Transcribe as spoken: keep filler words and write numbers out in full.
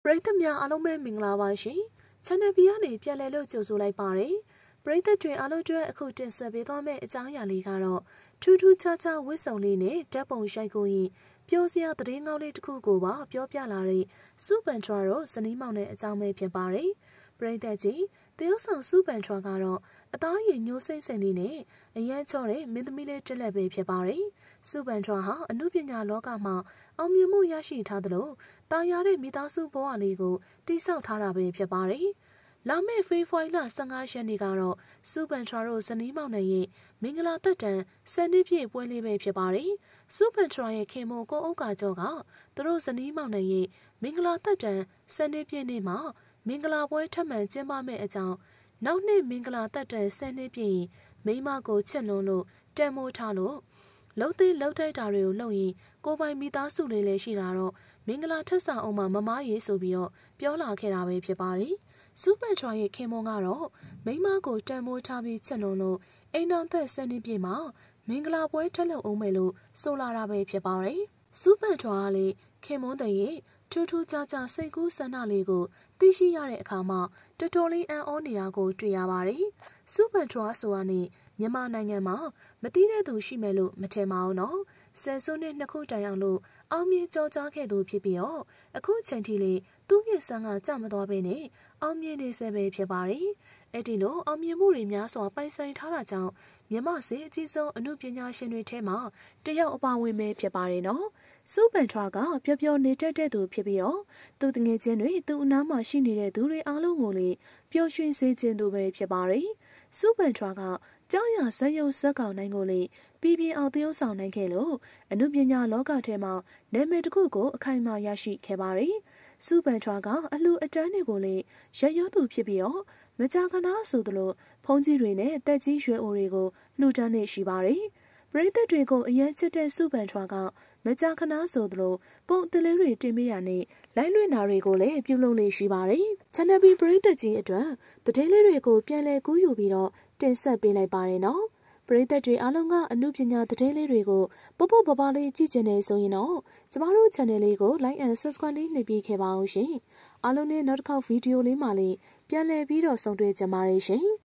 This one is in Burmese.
ရိသတ်များအားလုံးပဲမင်္ဂလာပါရှင်။ Channel ဘီကနေပြန်လည်လို့ကြိုဆိုလိုက်ပါတယ်။ပရိသတ်တွေအားလုံးအတွက်အခုတင်ဆက်ပေးသွားမယ့်အကြောင်းအရာလေးကတော့ထူးထူးခြားခြားဝတ်စုံလေးနဲ့ဓာတ်ပုံရိုက်ကိုရင်ပြောစရာသတင်းကောင်းလေးတစ်ခုကိုပါပြောပြလာတဲ့စူပန်ထွာတို့ဇနီးမောင်နဲ့အကြောင်းပဲဖြစ်ပါတယ်။ပရိသတ်ကြီးတရုတ်ဆောင်စူပန်ထွာကတော့အသားရည်ညှိုးစိမ့်စိမ့်လေးနဲ့အရန်ချော့တဲ့မင်းသမီးလေးတစ်လက်ပဲဖြစ်ပါတယ်။စူပန်ထွာဟာအမှုပညာလောကမှာအောင်မြင်မှုရရှိထားသလိုတာယာတဲ့မိသားစုဘဝလေးကိုတိစောက်ထားတာပဲဖြစ်ပါတယ်။လာမယ့်ဖေဖော်ဝါရီလဆယ့်ငါးရက်နေ့ကတော့စူပန်ထွာတို့ဇနီးမောင်နှံရဲ့မင်္ဂလာသက်တမ်းဆယ်နှစ်ပြည့်ပွဲလေးပဲဖြစ်ပါတယ်။စူပန်ထွာရဲ့ခင်မိုကိုအုတ်ကာကျော်ကသူတို့ဇနီးမောင်နှံရဲ့မင်္ဂလာသက်တမ်းဆယ်နှစ်ပြည့်နေ့မှာမင်္ဂလာပွဲထပ်မံကျင်းပမယ့်အကြောင်းနောက်နှစ်မင်္ဂလာသက်တမ်းဆယ်နှစ်ပြည့်မိမကိုချစ်လွန်းလို့တန်မိုးထားလို့လှုပ်သေးလှုပ်တိုက်တာတွေကိုလှုပ်ရင်ကိုပိုင်မိသားစုလေးလည်းရှိတာတော့မင်္ဂလာထက်ဆောင်အောင်မှာမမရေးဆိုပြီးတော့ပြောလာခဲ့တာပဲဖြစ်ပါတယ်။စူပန်ထွာရဲ့ခင်မွန်ကတော့မိမကိုတန်မိုးထားပြီးချစ်လွန်းလို့အိမ်တော်သက်ဆယ်နှစ်ပြည့်မှာမင်္ဂလာပွဲထက်လုပ်အောင်မယ်လို့ဆိုလာတာပဲဖြစ်ပါတယ်။စူပန်ထွာကလေခင်မွန်တဲ့ရဲ့ထူးထူးခြားခြားစိတ်ကူးဆန္ဒလေးကိုသိရှိရတဲ့အခါမှာတော်တော်လေးအံ့ဩနေတာကိုတွေ့ရပါတယ်။စူပန်ထွာဆိုတာနဲ့မြန်မာနိုင်ငံမှာမသိတဲ့သူရှိမယ်လို့မထင်ပါဘူးနော်။ဆယ်စုနှစ်နှစ်ခုတိုင်အောင်လို့အောင်မြင်ကြော်ကြားခဲ့သူဖြစ်ပြီးတော့အခုချိန်ထိလေသူ့ရဲ့ဆန်းကကြမသွားဘဲနဲ့အောင်မြင်နေဆဲပဲဖြစ်ပါတယ်။အဲ့ဒီလိုအောင်မြင်မှုတွေများစွာပိုင်ဆိုင်ထားတာကြောင့်မြန်မာစစ်အကြီးဆုံးအမှုပညာရှင်တွေထဲမှာတယောက်အပါဝင်ပဲဖြစ်ပါတယ်နော်။စူပန်ထွာကပျော်ပျော်နေတတ်တဲ့သူဖြစ်ပြီးတော့သူတငယ်ချင်းတွေသူ့အနားမှာရှိနေတဲ့သူတွေအားလုံးကိုလေပျော်ရွှင်စေခြင်းသူပဲဖြစ်ပါတယ်။စူပန်ထွာကကြောက်ရဇက်ရုပ်ဇက်ကောင်နိုင်ကိုလေပြည်ပြင်းအောင်သရုပ်ဆောင်နိုင်ခဲ့လို့အမှုပညာလောကထဲမှာနာမည်တစ်ခုကိုအခိုင်အမာရရှိခဲ့ပါတယ်။စူပန်ထွာကအလှအတန်းတွေကိုလေရရွသူဖြစ်ပြီးတော့မကြာခဏဆိုသလိုဖုန်းကြီးတွေနဲ့တက်ကြီးရွယ်အိုတွေကိုလှူဒန်းနေရှိပါတယ်။ပရိသတ်တွေကိုအရင်ချစ်တဲ့စူပန်ထွာကမကြာခဏဆိုသလိုပုံတလေးတွေတင်ပေးရနဲ့လိုက်လွှင့်တာတွေကိုလည်းပြုလုပ်နေရှိပါတယ်။ Channel B ပရိသတ်ကြီးအတွက်သတင်းလေးတွေကိုပြန်လည်ကူးယူပြီးတော့တင်ဆက်ပေးလိုက်ပါတယ်နော်။ပရိသတ်တွေအားလုံးကအမှုပညာသတင်းလေးတွေကိုပေါ့ပေါ့ပါပါလေးကြည့်ချင်နေဆိုရင်တော့ကျမတို့ channel လေးကို like and subscribe လေးနှိပ်ပြီးခဲ့ပါအောင်ရှင်။အားလုံးနဲ့နောက်တစ်ခေါက်ဗီဒီယိုလေးမှာလေးပြန်လည်ပြီးတော့ဆုံတွေ့ကြပါရစေရှင်။